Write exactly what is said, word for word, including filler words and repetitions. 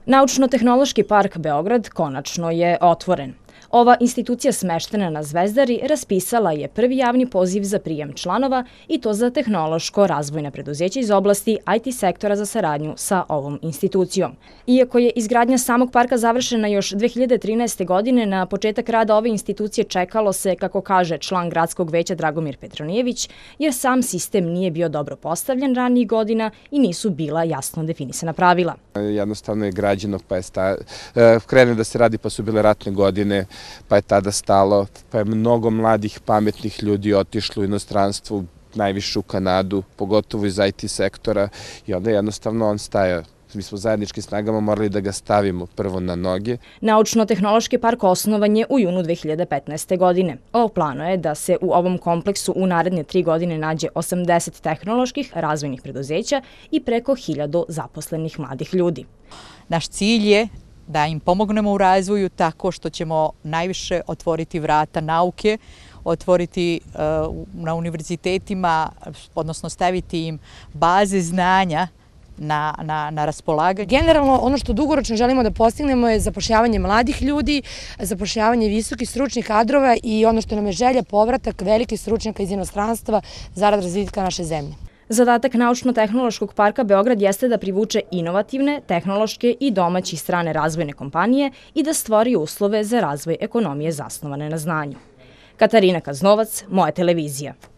Naučno-tehnološki park Beograd konačno je otvoren. Ova institucija smeštena na Zvezdari raspisala je prvi javni poziv za prijem članova i to za tehnološko-razvojne preduzeća iz oblasti I T sektora za saradnju sa ovom institucijom. Iako je izgradnja samog parka završena još dve hiljade trinaeste. godine, na početak rada ove institucije čekalo se, kako kaže član gradskog veća Dragomir Petronijević, jer sam sistem nije bio dobro postavljen ranijih godina i nisu bila jasno definisana pravila. Jednostavno je građeno, pa je sta... krene da se radi, pa su bile ratne godine, pa je tada stalo, pa je mnogo mladih, pametnih ljudi otišlo u inostranstvo, najviše u Kanadu, pogotovo iz I T sektora, i onda jednostavno on staje. Mi smo zajedničkim snagama morali da ga stavimo prvo na noge. Naučno-tehnološki park osnovan je u junu dve hiljade petnaeste. godine. Ovo plano je da se u ovom kompleksu u naredne tri godine nađe osamdeset tehnoloških razvojnih preduzeća i preko hiljadu zaposlenih mladih ljudi. Naš cilj je da im pomognemo u razvoju tako što ćemo najviše otvoriti vrata nauke, otvoriti na univerzitetima, odnosno staviti im baze znanja na, na, na raspolaganje. Generalno, ono što dugoročno želimo da postignemo je zapošljavanje mladih ljudi, zapošljavanje visokih stručnih kadrova i ono što nam je želja, povratak velikih stručnjaka iz inostranstva zarad razvitka naše zemlje. Zadatak Naučno-tehnološkog parka Beograd jeste da privuče inovativne, tehnološke i domaće i strane razvojne kompanije i da stvori uslove za razvoj ekonomije zasnovane na znanju. Katarina Kaznovac, Moja televizija.